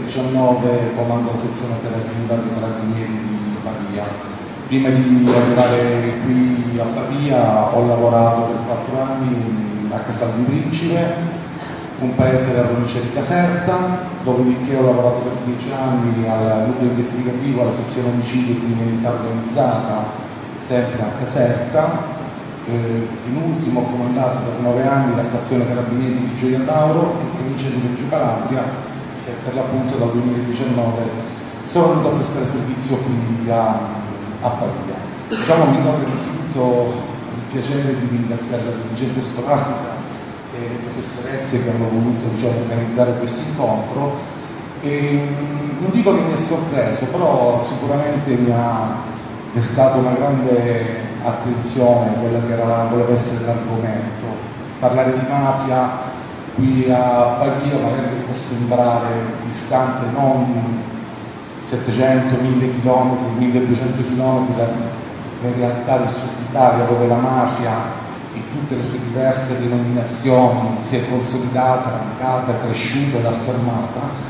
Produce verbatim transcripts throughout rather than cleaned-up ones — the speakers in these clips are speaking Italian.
duemiladiciannove comando la sezione operativa dei Carabinieri di Pavia. Prima di arrivare qui a Pavia ho lavorato per quattro anni a Casal di Principe, un paese della provincia di Caserta, dopodiché ho lavorato per dieci anni al nucleo investigativo, alla sezione omicidio e criminalità organizzata, sempre a Caserta. Eh, in ultimo ho comandato per nove anni la stazione Carabinieri di Gioia Tauro, in provincia di Reggio Calabria, e per l'appunto dal duemiladiciannove sono venuto a prestare servizio qui a, a Pavia. Diciamo, mi do innanzitutto il piacere di ringraziare la dirigente scolastica e le professoresse che hanno voluto, diciamo, organizzare questo incontro. E, non dico che mi è sorpreso, però sicuramente mi ha destato una grande attenzione quella che era, voleva essere l'argomento. Parlare di mafia qui a Pavia magari può sembrare distante non settecento mille chilometri, milleduecento chilometri dalle realtà del sud Italia, dove la mafia in tutte le sue diverse denominazioni si è consolidata, radicata, cresciuta ed affermata.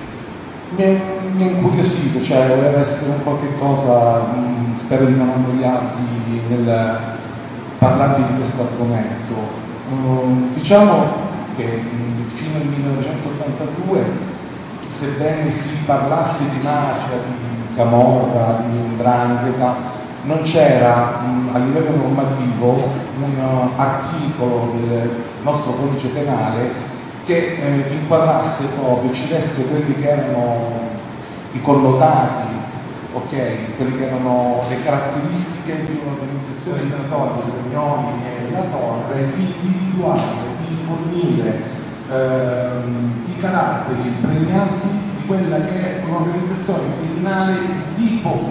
Mi è, mi è incuriosito, cioè voleva essere un qualche cosa, mh, spero di non annoiarvi nel parlarvi di questo argomento. Uh, diciamo che mh, fino al millenovecentottantadue, sebbene si parlasse di mafia, di camorra, di 'ndrangheta, non c'era a livello normativo un uh, articolo del nostro codice penale che eh, inquadrasse proprio, ci desse quelli che erano i collocati, ok, quelli che erano le caratteristiche di un'organizzazione sanatoria, di riunioni e la torre, di individuare, di fornire ehm, i caratteri pregnanti di quella che è un'organizzazione criminale tipo